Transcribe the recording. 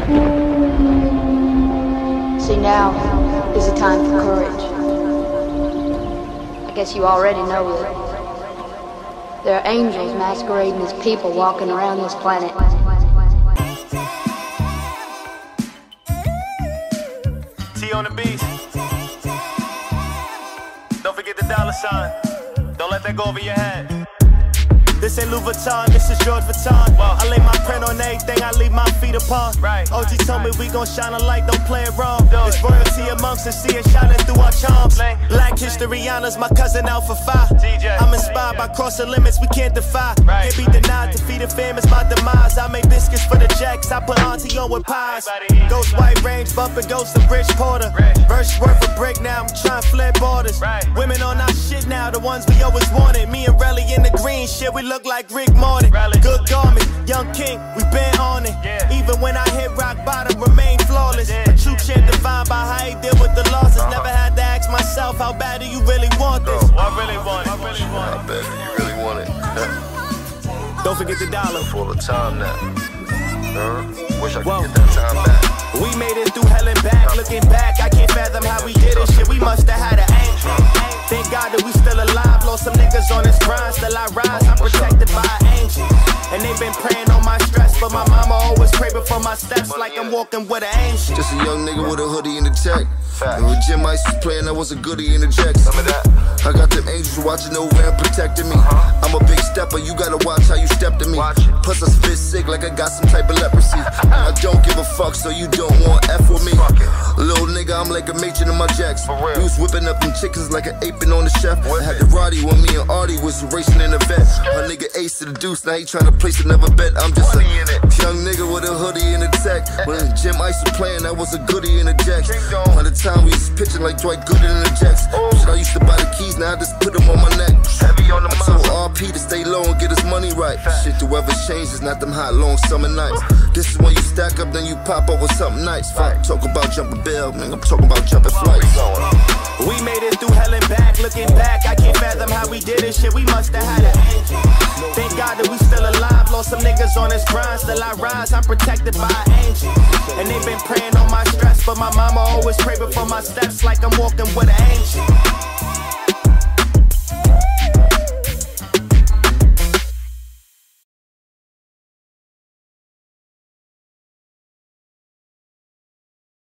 See, now is a time for courage. I guess you already know that there are angels masquerading as people walking around this planet. TEEONTHEBEATZ. Don't forget the $sign. Don't let that go over your head. This ain't Louis Vuitton, this is George Vuitton. I lay my print on everything, I leave my feet upon. OG told me we gon' shine a light, don't play it wrong. It's royalty amongst us, see it shining through our charms. Black history honors my cousin out for fire. I'm inspired by crossing limits we can't defy. Can't be denied, defeated fame is my demise. I make biscuits for the jacks, I put auntie on with pies. Ghost white range, bumping ghosts of Rich Porter. Verse worth a brick, now I'm trying to flip borders. Women on our shit now, the ones we always wanted. Me and Relly in the green shit, we look like Rick Morty. Good garment, young king, we been on it. Even when I hit rock bottom, remain flawless. A true champ defined by how he deal with the losses. Never had to ask myself, how bad do you really want this? I really want it. How bad do you really want it? Don't forget the dollar. Full of time now. Wish I could get that time back. We made it through hell and back. Looking back, I can't fathom how we did it. Shit, we must have had an angel. Thank God that we still alive. Lost some niggas on this grind, still I rise. I'm protected by an angel. And they been praying on my stress, but my mama always pray before my steps, like I'm walking with an angel. Just a young nigga with a hoodie in the tech. And when Jim Ice was playing, I was a goodie in the jacks. I got them angels watching over and protecting me. I'm a big stepper, you gotta watch how you step to me. Plus I spit sick like I got some type of leprosy. I don't give a fuck, so you don't want F with me. Little nigga, I'm like a matron in my jacks. We was whipping up them chickens like an aping on the chef. I had the Roddy when me and Artie was racing in the vet. My nigga Ace to the deuce, now he tryna place another bet. I'm just a young nigga with a hoodie in the tech. When Jim Ice was playing, I was a goodie in the jacks. By the time we was pitching like Dwight Gooden in the jacks. Shit, I used to buy the keys, now I just put them on my neck. I told RP to stay low and get his money right. Shit, the weather changes, not them hot long summer nights. This is when you stack up, then you pop up with something nice. Fuck, talk about jumping bail, man, I'm talking about jumping flights. We made it through hell and back. Looking back, I can't fathom how we did it. Shit, we must have had an angel. Thank God that we still alive. Lost some niggas on this grind, still I rise. I'm protected by an angel. And they been praying on my stress, but my mama always pray before my steps, like I'm walking with an angel.